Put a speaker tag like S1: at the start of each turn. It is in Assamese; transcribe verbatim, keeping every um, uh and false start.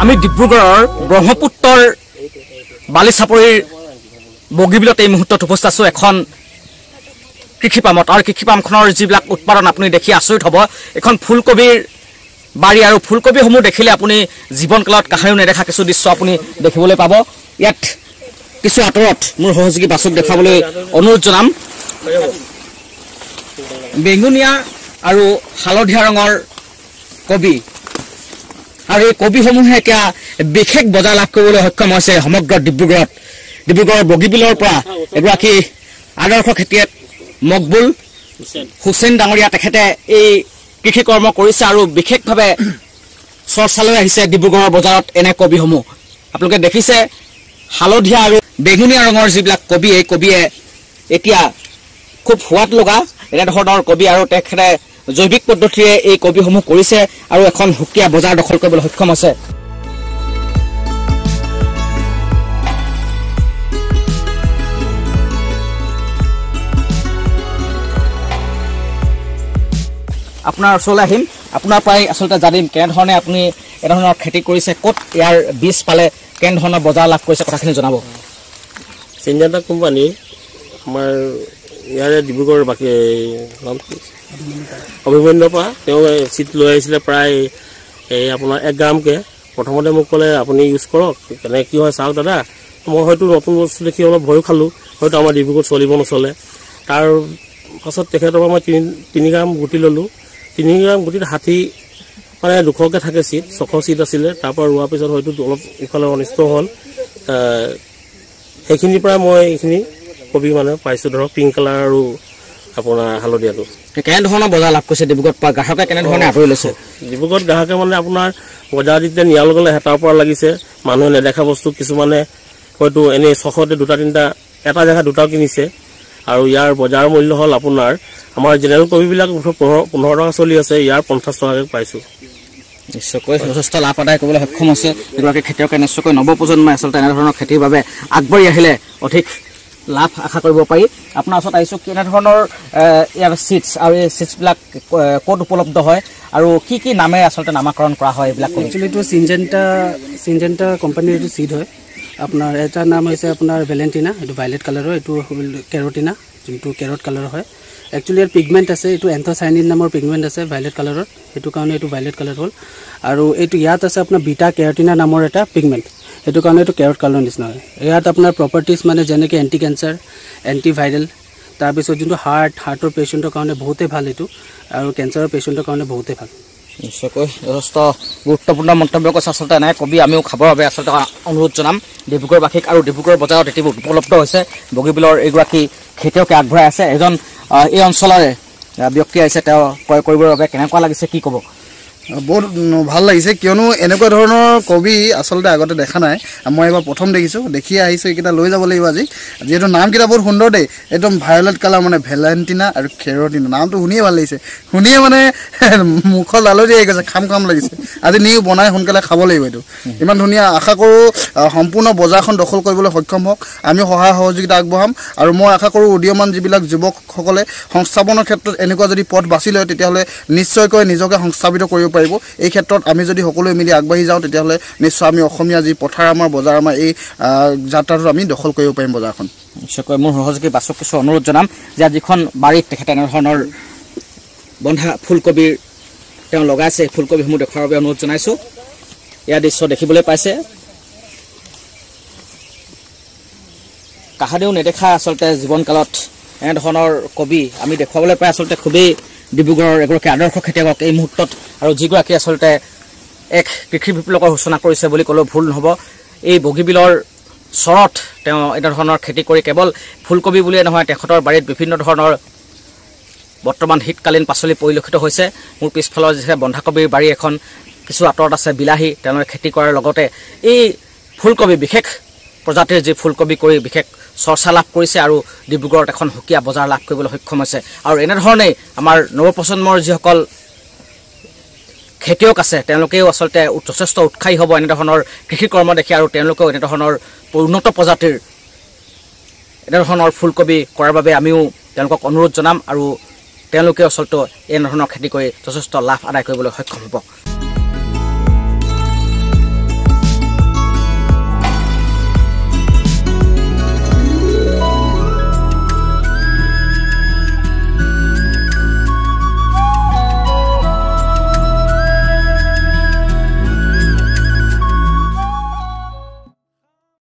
S1: আমি ডিব্ৰুগড়ৰ ব্ৰহ্মপুত্ৰৰ বালিচাপৰিৰ বগীবিলত এই মুহূৰ্তত উপস্থিত আছো এখন কৃষি পামত আৰু কৃষি পামখনৰ যিবিলাক উৎপাদন আপুনি দেখি আচৰিত হ'ব এখন ফুলকবিৰ বাৰী আৰু ফুলকবিসমূহ দেখিলে আপুনি জীৱনকালত কাহাৰিও নেদেখা কিছু দৃশ্য আপুনি দেখিবলৈ পাব ইয়াত কিছু আঁতৰত মোৰ সহযোগী বাছক দেখাবলৈ অনুৰোধ জনাম বেঙুনীয়া আৰু হালধীয়া ৰঙৰ কবি আৰু এই কবিসমূহে এতিয়া বিশেষ বজাৰ লাভ কৰিবলৈ সক্ষম হৈছে সমগ্ৰ ডিব্ৰুগড়ত ডিব্ৰুগড়ৰ বগীবিলৰ পৰা এগৰাকী আদৰ্শ খেতিয়ক মকবুল হুছেইন ডাঙৰীয়া তেখেতে এই কৃষি কৰ্ম কৰিছে আৰু বিশেষভাৱে চৰ্চালৈ আহিছে ডিব্ৰুগড়ৰ বজাৰত এনে কবিসমূহ আপোনালোকে দেখিছে হালধীয়া আৰু বেঙুনীয়া ৰঙৰ যিবিলাক কবি এই কবিয়ে এতিয়া খুব সোৱাদ লগা এনেধৰণৰ কবি আৰু তেখেতে জৈৱিক পদ্ধতিৰে এই কবিসমূহ কৰিছে আৰু এখন সুকীয়া বজাৰ দখল কৰিবলৈ সক্ষম হৈছে আপোনাৰ ওচৰলৈ আহিম আপোনাৰ প্ৰায় আচলতে জানিম কেনেধৰণে আপুনি এনেধৰণৰ খেতি কৰিছে ক'ত ইয়াৰ বীজ পালে কেনেধৰণৰ বজাৰ লাভ কৰিছে কথাখিনি জনাব
S2: চিনজাটা কোম্পানী আমাৰ ইয়াৰে ডিব্ৰুগড় বাকী নাম অভিমন্যুৰ পৰা তেওঁ চিট লৈ আহিছিলে প্ৰায় এই আপোনাৰ এক গ্ৰামকৈ প্ৰথমতে মোক ক'লে আপুনি ইউজ কৰক কেনে কি হয় চাওক দাদা মই হয়তো নতুন বস্তু দেখি অলপ ভয়ো খালোঁ হয়তো আমাৰ ডিব্ৰুগড়ত চলিব নচলে তাৰ পাছত তেখেতৰ পৰা মই তিনি তিনি গ্ৰাম গুটি ল'লোঁ তিনি গ্ৰাম গুটিত ষাঠি মানে দুশকৈ থাকে চিট ছশ চিট আছিলে তাৰপৰা ৰোৱাৰ পিছত হয়তো অলপ ইফালে অনিষ্ট হ'ল সেইখিনিৰ পৰা মই এইখিনি কবি মানে পাইছোঁ ধৰক পিংক কালাৰ আৰু আপোনাৰ হালধীয়াটো
S1: কেনেধৰণৰ বজাৰ লাভ কৰিছে ডিব্ৰুগড়ত পৰা গ্ৰাহকে কেনেধৰণে আদৰি লৈছে
S2: ডিব্ৰুগড়ত গ্ৰাহকে মানে আপোনাৰ বজাৰ যেতিয়া নিয়াৰ লগে লগে হেতাৰ পৰা লাগিছে মানুহে নেদেখা বস্তু কিছুমানে হয়তো এনেই ছশতে দুটা তিনিটা এটা জেগা দুটাও কিনিছে আৰু ইয়াৰ বজাৰ মূল্য হ'ল আপোনাৰ আমাৰ জেনেৰেল কবিবিলাক পোন্ধৰ টকা চলি আছে ইয়াৰ পঞ্চাছ টকাকৈ পাইছোঁ
S1: নিশ্চয়কৈ যথেষ্ট লাভ আদায় কৰিবলৈ সক্ষম হৈছে এগৰাকী খেতিয়কে নিশ্চয়কৈ নৱপ্ৰজন্মই আচলতে এনেধৰণৰ খেতিৰ বাবে আগবাঢ়ি আহিলে অধিক লাভ আশা কৰিব পাৰি আপোনাৰ ওচৰত আহিছোঁ কেনেধৰণৰ ইয়াৰ চিটছ আৰু এই চিটছবিলাক ক'ত উপলব্ধ হয় আৰু কি কি নামেৰে আচলতে নামাকৰণ কৰা হয় এইবিলাক
S3: একচুৱেলি এইটো চিনজেণ্টা চিনজেণ্টা কোম্পানীৰ এইটো চিড হয় আপোনাৰ এটাৰ নাম হৈছে আপোনাৰ ভেলেণ্টিনা এইটো ভাইলেট কালাৰৰ এইটো কেৰটিনা যোনটো কেৰট কালাৰৰ হয় একচুৱেলি ইয়াৰ পিগমেণ্ট আছে এইটো এন্থোচাইনিন নামৰ পিগমেণ্ট আছে ভাইলেট কালাৰৰ সেইটো কাৰণে এইটো ভাইলেট কালাৰ হ'ল আৰু এইটো ইয়াত আছে আপোনাৰ বিটা কেৰটিনা নামৰ এটা পিগমেণ্ট সেইটো কাৰণে এইটো কেৰট কালাৰৰ নিচিনা হয় ইয়াত আপোনাৰ প্ৰপাৰ্টিজ মানে যেনেকৈ এণ্টি কেঞ্চাৰ এণ্টি ভাইৰেল তাৰপিছত যোনটো হাৰ্ট হাৰ্টৰ পেচেণ্টৰ কাৰণে বহুতেই ভাল এইটো আৰু কেঞ্চাৰৰ পেচেণ্টৰ কাৰণে বহুতেই ভাল
S1: নিশ্চয়কৈ যথেষ্ট গুৰুত্বপূৰ্ণ মন্তব্য কৈছে আচলতে এনে কবি আমিও খাবৰ বাবে আচলতে অনুৰোধ জনাম ডিব্ৰুগড়বাসীক আৰু ডিব্ৰুগড় বজাৰত এটি উপলব্ধ হৈছে বগীবিলৰ এগৰাকী খেতিয়কে আগবঢ়াই আছে এজন এই অঞ্চলৰে ব্যক্তি আহিছে তেওঁ ক্ৰয় কৰিবৰ বাবে কেনেকুৱা লাগিছে কি ক'ব
S4: বহুত ভাল লাগিছে কিয়নো এনেকুৱা ধৰণৰ কবি আচলতে আগতে দেখা নাই মই এবাৰ প্ৰথম দেখিছোঁ দেখি আহিছোঁ এইকেইটা লৈ যাব লাগিব আজি যিহেতু নামকেইটা বহুত সুন্দৰ দেই একদম ভায়লেট কালাৰ মানে ভেলেণ্টিনা আৰু কেৰটিনা নামটো শুনিয়ে ভাল লাগিছে শুনিয়ে মানে মুখৰ লালতি আহি গৈছে খাম খাম লাগিছে আজি নিও বনাই সোনকালে খাব লাগিব এইটো ইমান ধুনীয়া আশা কৰোঁ সম্পূৰ্ণ বজাৰখন দখল কৰিবলৈ সক্ষম হওক আমি সহায় সহযোগিতা আগবঢ়াম আৰু মই আশা কৰোঁ উদীয়মান যিবিলাক যুৱকসকলে সংস্থাপনৰ ক্ষেত্ৰত এনেকুৱা যদি পথ বাছি লয় তেতিয়াহ'লে নিশ্চয়কৈ নিজকে সংস্থাপিত কৰিব পাৰিব এই ক্ষেত্ৰত আমি যদি সকলোৱে মিলি আগবাঢ়ি যাওঁ তেতিয়াহ'লে নিশ্চয় আমি অসমীয়া যি পথাৰ আমাৰ বজাৰ আমাৰ এই যাত্ৰাটো আমি দখল কৰিব পাৰিম বজাৰখন
S1: নিশ্চয়কৈ মোৰ সহযোগী বাছক কিছু অনুৰোধ জনাম যে যিখন বাৰীত তেখেতে এনেধৰণৰ বন্ধা ফুলকবিৰ তেওঁ লগাইছে ফুলকবিসমূহ দেখুৱাৰ বাবে অনুৰোধ জনাইছোঁ ইয়াৰ দৃশ্য দেখিবলৈ পাইছে কাহানিও নেদেখা আচলতে জীৱনকালত এনেধৰণৰ কবি আমি দেখুৱাবলৈ পাই আচলতে খুবেই ডিব্ৰুগড়ৰ এগৰাকী আদৰ্শ খেতিয়কক এই মুহূৰ্তত আৰু যিগৰাকী আচলতে এক কৃষি বিপ্লৱৰ সূচনা কৰিছে বুলি ক'লেও ভুল নহ'ব এই বগীবিলৰ চৰত তেওঁ এনেধৰণৰ খেতি কৰি কেৱল ফুলকবি বুলিয়ে নহয় তেখেতৰ বাৰীত বিভিন্ন ধৰণৰ বৰ্তমান শীতকালীন পাচলি পৰিলক্ষিত হৈছে মোৰ পিছফালৰ যিহে বন্ধাকবিৰ বাৰী এখন কিছু আঁতৰত আছে বিলাহী তেওঁলোকে খেতি কৰাৰ লগতে এই ফুলকবি বিশেষ প্ৰজাতিৰ যি ফুলকবি কৰি বিশেষ চৰ্চা লাভ কৰিছে আৰু ডিব্ৰুগড়ত এখন সুকীয়া বজাৰ লাভ কৰিবলৈ সক্ষম হৈছে আৰু এনেধৰণেই আমাৰ নৱপ্ৰজন্মৰ যিসকল খেতিয়ক আছে তেওঁলোকেও আচলতে যথেষ্ট উৎসাহী হ'ব এনেধৰণৰ কৃষি কৰ্ম দেখি আৰু তেওঁলোকেও এনেধৰণৰ উন্নত প্ৰজাতিৰ এনেধৰণৰ ফুলকবি কৰাৰ বাবে আমিও তেওঁলোকক অনুৰোধ জনাম আৰু তেওঁলোকে আচলতে এনেধৰণৰ খেতি কৰি যথেষ্ট লাভ আদায় কৰিবলৈ সক্ষম হ'ব।